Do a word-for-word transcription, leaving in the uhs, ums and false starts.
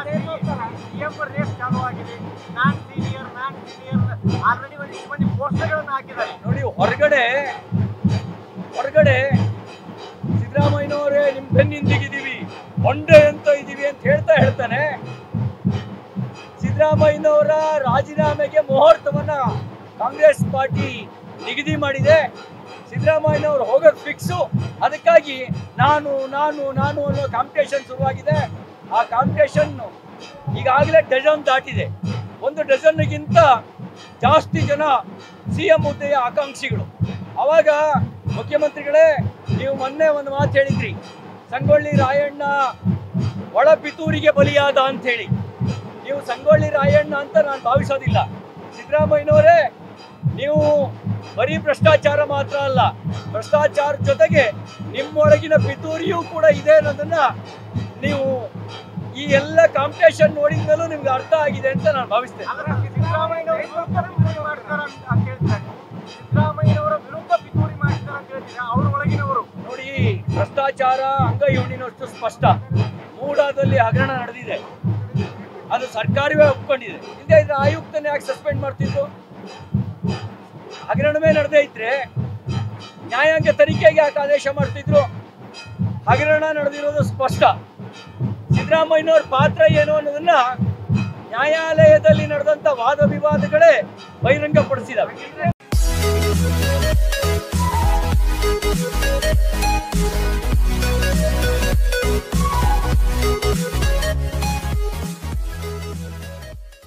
CM race ಚಾಲು ಆಗಿದೆ. ನಾನ್ ಸೀನಿಯರ್ ನಾನ್ ಸೀನಿಯರ್ ಆಲ್ರೆಡಿ ಒಂದಿಷ್ಟು ಮಂದಿ ಪೋಸ್ಟರ್ಗಳನ್ನು ಹಾಕಿದ್ದಾರೆ ನೋಡಿ. ಹೊರಗಡೆ ಹೊರಗಡೆ ಸಿದ್ದರಾಮಯ್ಯನವರೇ ನಿಮ್ ಬೆನ್ನಿಂದಿಗಿದ್ದೀವಿ, ಒಂಡೆ ಅಂತ ಇದೀವಿ ಅಂತ ಹೇಳ್ತಾ ಹೇಳ್ತಾನೆ. ಸಿದ್ದರಾಮಯ್ಯನವರ ರಾಜೀನಾಮೆಗೆ ಮುಹೂರ್ತವನ್ನ ಕಾಂಗ್ರೆಸ್ ಪಾರ್ಟಿ ನಿಗದಿ ಮಾಡಿದೆ. ಸಿದ್ದರಾಮಯ್ಯನವರು ಹೋಗೋದು ಫಿಕ್ಸು. ಅದಕ್ಕಾಗಿ ನಾನು ನಾನು ನಾನು ಅನ್ನೋ ಕಾಂಪಿಟೇಷನ್ ಶುರುವಾಗಿದೆ. ಆ ಕಾಂಪಿಟೇಷನ್ ಈಗಾಗಲೇ ಡಜನ್ ದಾಟಿದೆ. ಒಂದು ಡಜನ್ಗಿಂತ ಜಾಸ್ತಿ ಜನ ಸಿ ಎಂ ಹುದ್ದೆಯ ಆಕಾಂಕ್ಷಿಗಳು. ಅವಾಗ ಮುಖ್ಯಮಂತ್ರಿಗಳೇ, ನೀವು ಮೊನ್ನೆ ಒಂದು ಮಾತು ಹೇಳಿದ್ರಿ, ಸಂಗೊಳ್ಳಿ ರಾಯಣ್ಣ ಒಳ ಪಿತೂರಿಗೆ ಬಲಿಯಾದ ಅಂಥೇಳಿ. ನೀವು ಸಂಗೊಳ್ಳಿ ರಾಯಣ್ಣ ಅಂತ ನಾನು ಭಾವಿಸೋದಿಲ್ಲ. ಸಿದ್ದರಾಮಯ್ಯನವರೇ, ನೀವು ಬರೀ ಭ್ರಷ್ಟಾಚಾರ ಮಾತ್ರ ಅಲ್ಲ, ಭ್ರಷ್ಟಾಚಾರ ಜೊತೆಗೆ ನಿಮ್ಮೊಳಗಿನ ಪಿತೂರಿಯೂ ಕೂಡ ಇದೆ ಅನ್ನೋದನ್ನ ನೀವು ಈ ಎಲ್ಲ ಕಾಂಪಿಟೇಷನ್ ನೋಡಿದ್ಮೇಲೂ ನಿಮ್ಗೆ ಅರ್ಥ ಆಗಿದೆ ಅಂತ ನಾನು ಭಾವಿಸ್ತೇನೆ. ಸಿದ್ದರಾಮಯ್ಯನವರ ವಿರುದ್ಧ ಪಿತೂರಿ ಮಾಡ್ತಾರೆ ಅಂತ ಹೇಳ್ತೀರಾ? ಅವ್ರ ಒಳಗಿನವರು ನೋಡಿ, ಭ್ರಷ್ಟಾಚಾರ ಅಂಗೈ ಹುಣ್ಣಿನಷ್ಟು ಸ್ಪಷ್ಟ. ಮೂಡಾದಲ್ಲಿ ಹಗರಣ ನಡೆದಿದೆ, ಅದು ಸರ್ಕಾರವೇ ಒಪ್ಕೊಂಡಿದೆ. ಹಿಂದೆ ಇದ್ರೆ ಆಯುಕ್ತನ ಯಾಕೆ ಸಸ್ಪೆಂಡ್ ಮಾಡ್ತಿದ್ರು? ಹಗರಣವೇ ನಡೆದೇ ಇದ್ರೆ ನ್ಯಾಯಾಂಗ ತನಿಖೆಗೆ ಯಾಕೆ ಆದೇಶ ಮಾಡ್ತಿದ್ರು? ಹಗರಣ ನಡೆದಿರೋದು ಸ್ಪಷ್ಟ. ಸಿದ್ದರಾಮಯ್ಯನವ್ರ ಪಾತ್ರ ಏನು ಅನ್ನೋದನ್ನ ನ್ಯಾಯಾಲಯದಲ್ಲಿ ನಡೆದಂತ ವಾದ ವಿವಾದಗಳೇ ಬಹಿರಂಗಪಡಿಸಿದವೆ.